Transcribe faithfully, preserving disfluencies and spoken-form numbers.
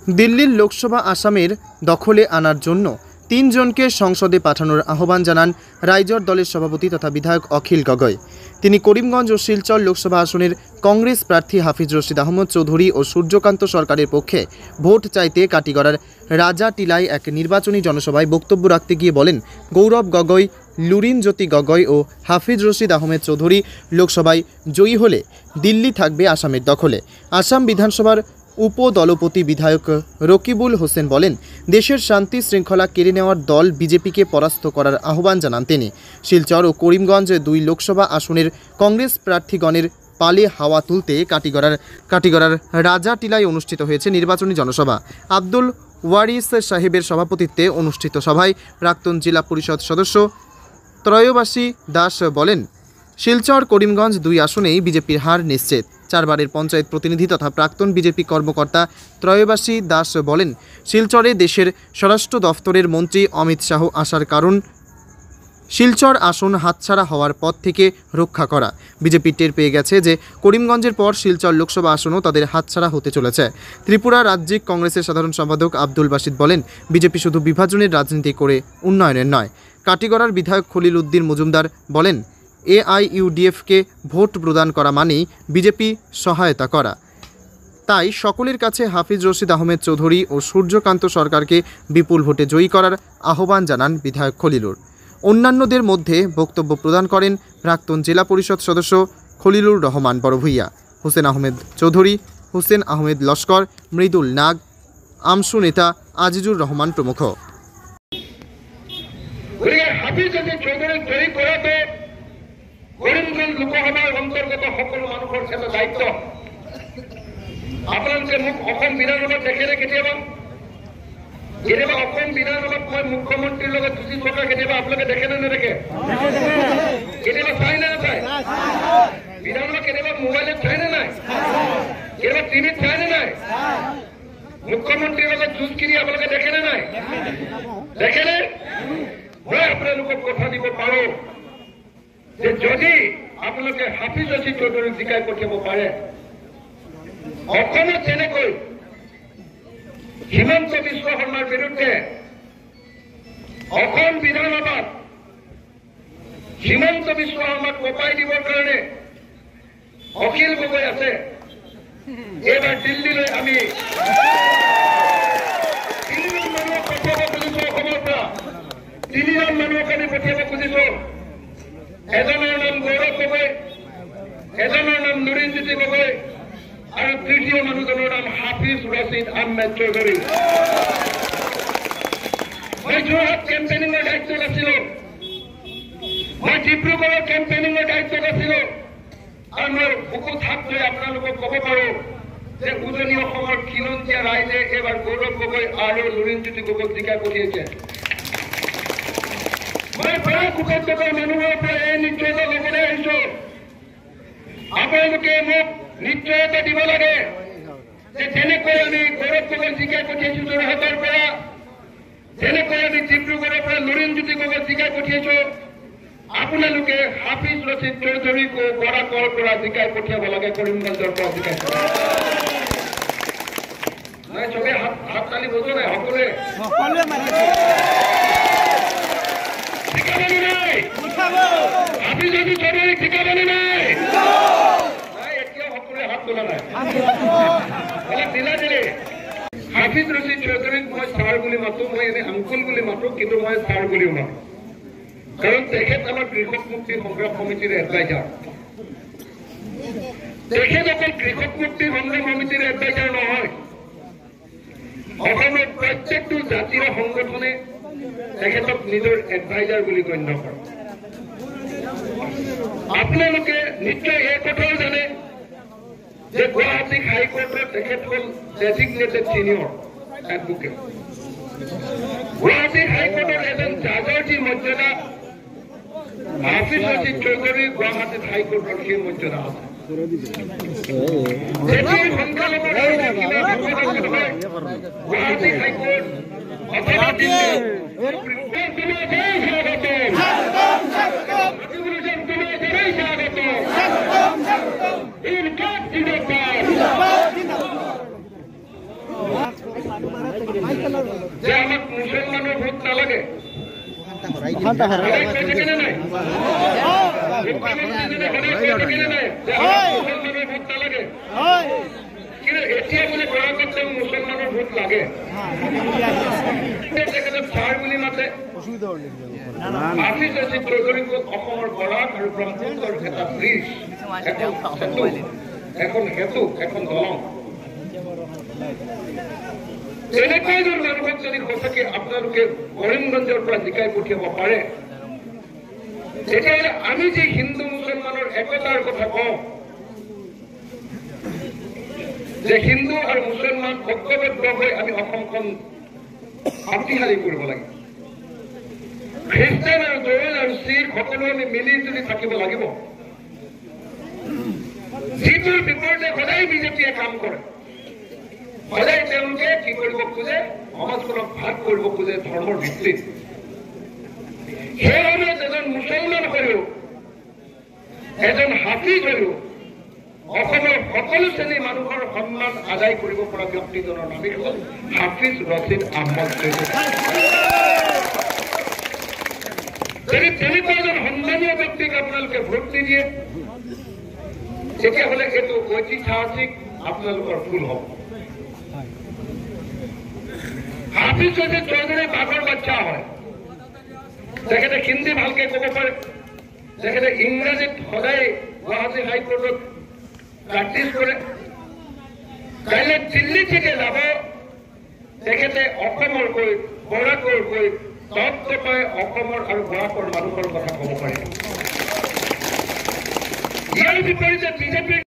দিল্লির লোকসভা আসামের দখলে আনার জন্য তিনজনকে সংসদে পাঠানোর আহ্বান জানান রাইজর দলের সভাপতি তথা বিধায়ক অখিল গগৈ। তিনি করিমগঞ্জ ও শিলচর লোকসভা আসনের কংগ্রেস প্রার্থী হাফিজ রশিদ আহমদ চৌধুরী ও সূর্যকান্ত সরকারের পক্ষে ভোট চাইতে কাটিগড়ার রাজা টিলায় এক নির্বাচনী জনসভায় বক্তব্য রাখতে গিয়ে বলেন, গৌরব গগৈ, লুরিন জ্যোতি গগৈ ও হাফিজ রশিদ আহমেদ চৌধুরী লোকসভায় জয়ী হলে দিল্লি থাকবে আসামের দখলে। আসাম বিধানসভার উপদলপতি বিধায়ক রকিবুল হোসেন বলেন, দেশের শান্তি শৃঙ্খলা কেড়ে নেওয়ার দল বিজেপিকে পরাস্ত করার আহ্বান জানান তিনি। শিলচর ও করিমগঞ্জ দুই লোকসভা আসনের কংগ্রেস প্রার্থীগণের পালে হাওয়া তুলতে কাটিগড়ার কাটিগড়ার রাজা টিলায় অনুষ্ঠিত হয়েছে নির্বাচনী জনসভা। আব্দুল ওয়ারিস সাহেবের সভাপতিত্বে অনুষ্ঠিত সভায় প্রাক্তন জেলা পরিষদ সদস্য ত্রয়োবাসী দাস বলেন, শিলচর করিমগঞ্জ দুই আসনেই বিজেপির হার নিশ্চিত। চারবারের পঞ্চায়েত প্রতিনিধি তথা প্রাক্তন বিজেপি কর্মকর্তা ত্রয়োবাসী দাস বলেন, শিলচরে দেশের স্বরাষ্ট্র দফতরের মন্ত্রী অমিত শাহ আসার কারণ শিলচর আসন হাতছাড়া হওয়ার পথ থেকে রক্ষা করা। বিজেপি টের পেয়ে গেছে যে করিমগঞ্জের পর শিলচর লোকসভা আসনও তাদের হাতছাড়া হতে চলেছে। ত্রিপুরা রাজ্যিক কংগ্রেসের সাধারণ সম্পাদক আব্দুল বাসিদ বলেন, বিজেপি শুধু বিভাজনের রাজনীতি করে উন্নয়নের নয়। কাটিগড়ার বিধায়ক খলিল উদ্দিন মজুমদার বলেন, এআইইউডিএফকে ভোট প্রদান করা মানেই বিজেপি সহায়তা করা। তাই সকলের কাছে হাফিজ রশিদ আহমেদ চৌধুরী ও সূর্যকান্ত সরকারকে বিপুল ভোটে জয়ী করার আহ্বান জানান বিধায়ক খলিলুর। অন্যান্যদের মধ্যে বক্তব্য প্রদান করেন প্রাক্তন জেলা পরিষদ সদস্য খলিলুর রহমান বড়ভূইয়া, হোসেন আহমেদ চৌধুরী, হোসেন আহমেদ লস্কর, মৃদুল নাগ, আমসু নেতা আজিজুর রহমান প্রমুখ। করিমগঞ্জ লোকসভাৰ অন্তৰ্গত সকলো মানুহৰ ক্ষেত্ৰত দায়িত্ব। আপোনালোকে মোক অসম বিধানসভাত দেখেনে? কেতিয়াবা কেতিয়াবা অসম বিধানসভাত মই মুখ্যমন্ত্ৰীৰ লগত যুঁজি থকা কেতিয়াবা আপোনালোকে দেখেনে নেদেখে? কেতিয়াবা চাই নে নাচায়? বিধানসভা কেতিয়াবা মোবাইলত চাই নে নাই? কেতিয়াবা টিভিত চাই নে নাই? মুখ্যমন্ত্ৰীৰ লগত যুঁজ কৰি আপোনালোকে দেখেনে নাই? দেখেনে? মই আপোনালোকক কথা দিব পাৰোঁ যে যদি আপোনালোকে হাফিজ ৰশিদ চৌধুৰীক জিকাই পঠিয়াব পাৰে, অসমত যেনেকৈ হিমন্ত বিশ্ব শৰ্মাৰ বিৰুদ্ধে অসম বিধানসভাত হিমন্ত বিশ্ব শৰ্মাক কপাই দিবৰ কাৰণে অখিল গগৈ আছে, এইবাৰ দিল্লীলৈ আমি তিনিজন মানুহক পঠিয়াব খুজিছো। অসমৰ পৰা তিনিজন মানুহক আমি পঠিয়াব খুজিছো। এজনৰ নাম গৌৰৱ গগৈ, এজনৰ নাম লুৰিন জ্যোতি গগৈ আৰু তৃতীয় মানুহজনৰ নাম হাফিজ ৰশিদ আহমেদ চৌধুৰী। মই যোৰহাট কেম্পেইনিঙৰ দায়িত্বত আছিলো, মই ডিব্ৰুগড়ৰ কেম্পেইনিঙৰ দায়িত্বত আছিলো, আৰু মই বুকুত হাত লৈ আপোনালোকক ক'ব পাৰো যে উজনি অসমৰ খিলঞ্জীয়া ৰাইজে এইবাৰ গৌৰৱ গগৈ আৰু লুৰিন জ্যোতি গগৈক জিকাই পঠিয়াইছে। মই প্ৰায় কুটুম্বৰ মানুহৰ পৰা এই নিশ্চয়তা ল'বলৈ আহিছো। আপোনালোকে মোক নিশ্চয়তা দিব লাগে যে যেনেকৈ আমি গৌৰৱ গগৈ জিকাই পঠিয়াইছো যোৰহাটৰ পৰা, যেনেকৈ আমি ডিব্ৰুগড়ৰ পৰা লুৰিন জ্যোতি গগৈক জিকাই পঠিয়াইছো, আপোনালোকে হাফিজ ৰশিদ চৌধুৰীকো বৰাকৰ পৰা জিকাই পঠিয়াব লাগে, কৰিমগঞ্জৰ পৰা জিকাই। নাই চবে হাত হাত তালি বজোৱা নাই, সকলোৱে হাফিজ ৰশিদ চৌধুৰীক জিকাবনে নাই? এতিয়াও সকলোৱে হাত তোলা নাই। দিলা দিলে হাফিজ ৰশিদ চৌধুৰীক মই ছাৰ বুলি মাতো, মই এনে আংকুল বুলি মাতো, কিন্তু মই ছাৰ বুলিও মাতো, কাৰণ তেখেত আমাৰ কৃষক মুক্তি সংগ্ৰাম সমিতিৰ এডভাইজাৰ। তেখেত অকল কৃষক মুক্তি সংগ্ৰাম সমিতিৰ এডভাইজাৰ নহয়, অসমৰ প্ৰত্যেকটো জাতীয় সংগঠনে তেখেতক নিজৰ এডভাইজাৰ বুলি গণ্য কৰে। আপোনালোকে নিশ্চয় এই কথাও জানে যে গুৱাহাটী হাইকোৰ্টত তেখেত হ'ল ডেজিগনেটেড ছিনিয়ৰ এডভোকেট। গুৱাহাটী হাইকোৰ্টৰ এজন জাজৰ যি মৰ্যাদা, হাফিজ ৰশিদ চৌধুৰী গুৱাহাটীত হাইকোৰ্টৰ সেই মৰ্যাদা আছে। গুৱাহাটী হাইকোৰ্ট অথবা যে আমাক মুছলমানৰ ভোট নালাগে এতিয়া বোলে গৰাকত মুছলমানৰ ভোট লাগে ছাৰ বুলি মাতে আশিষ ৰচিদ চৌধুৰীক অসমৰ বৰাক আৰু ব্ৰহ্মপুত্ৰৰ এটা ব্ৰিজ এখন সেতু এখন দলং এনেকুৱা এজন মানুহক যদি সঁচাকে আপোনালোকে কৰিমগঞ্জৰ পৰা জিকাই পঠিয়াব পাৰে তেতিয়াহ'লে আমি যি হিন্দু মুছলমানৰ একতাৰ কথা কওঁ যে হিন্দু আৰু মুছলমান ঐক্যবদ্ধ হৈ আমি অসমখন শক্তিশালী কৰিব লাগে খ্ৰীষ্টান আৰু জৈন আৰু শিখ সকলো আমি মিলি জুলি থাকিব লাগিব যিটোৰ বিপৰীতে সদায় বিজেপিয়ে কাম কৰে সদায় তেওঁলোকে কি কৰিব খোজে সমাজখনক ভাগ কৰিব খোজে ধৰ্মৰ ভিত্তিত সেই সময়ত এজন মুছলমান হৈও এজন হাফিজ হৈও অসমৰ সকলো শ্ৰেণীৰ মানুহৰ সন্মান আদায় কৰিব পৰা ব্যক্তিজনৰ নামেই হ'ল হাফিজ ৰচিদ আহমদ চৌধুৰী যদি তেনেকুৱা এজন সন্মানীয় ব্যক্তিক আপোনালোকে ভোট নিদিয়ে তেতিয়াহ'লে এইটো ঐতিহাসিক আপোনালোকৰ ভুল হ'ব হাফিজ ৰচিদ চৌধুৰী বাঘৰ বাচ্চা হয় তেখেতে হিন্দী ভালকে ক'ব পাৰে তেখেতে ইংৰাজীত সদায় গুৱাহাটী হাইকোৰ্টত প্ৰেক্টিছ কৰে কাইলৈ দিল্লী থেকে যাব তেখেতে অসমৰ কৈ বৰাকৰ কৈ টপ টপাই অসমৰ আৰু বৰাকৰ মানুহৰ কথা ক'ব পাৰে ইয়াৰ বিপৰীতে বিজেপিৰ